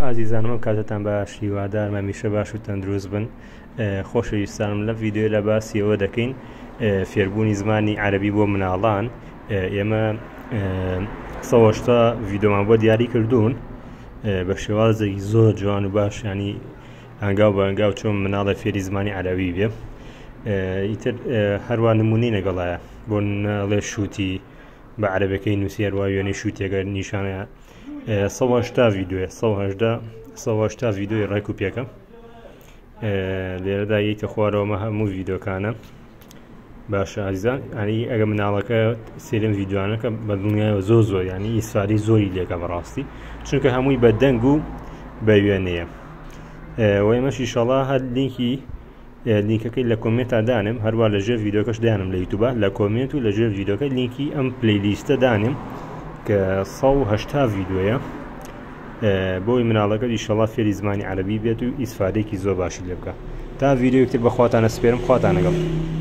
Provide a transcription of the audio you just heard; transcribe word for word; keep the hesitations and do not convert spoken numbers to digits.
عزیزانم کاتتان باش هیوادارم هەمیشە باش و تەندروست بن. خۆشەویستانم لە ڤیدیۆ لە باسی ئەوە دەکەین فێربوونی زمانی عەرەبی بۆ مناڵان. ئێمە سەد و هەشتا ڤیدۆمان بۆ دیاری کردوون بە شێوازێکی زۆر جوان و باش، ینی ئەنگاو بە ئەنگاو چۆن مناڵە فێری زمانی عەرەبی بێ. ئیتر هەروە نمونەی لەگەڵایە بۆ ناڵێ شووتی بە عەرەبەکەی نووسی، هەروە وێنەی شووتێکە نیشانەیە. سەد و هەشتا ڤیدۆیە، سەد و هەشتا ڤیدۆی ڕێک و پێکە. لێرەدا یەکە خوارەوەمە هەموو ڤیدۆکانە. باشە عزیزان، ینی ئەگە مناڵەکە سێرم ڤیدۆانەکە بە دڵنیایەوە زۆر زۆر ینی ئیسفادەی زۆری لێکە بەڕاستی، چونکە هەمووی بە دەنگ و بە وێنەیە. و ئێمەش ئینشەڵڵا هەر لینکی لینکەکەی لە کۆمنتە دانم، هەروە لەژێر ڤیدۆکەش دانم لە یوتیوبە، لە کۆمنت و لەژێر ڤیدۆکە لینکی ئەم پلەیلیستە دانم کە سەد و هەشتا ڤیدۆیە بۆی مناڵەکە ئینشەڵڵا فێری زمانی عەرەبی بێت و ئیسفادەیەکی زۆر باشی لێ بکە. تا ڤیدۆیەکتر بەخواتانە سپێرم، خواتان لەگەڵ.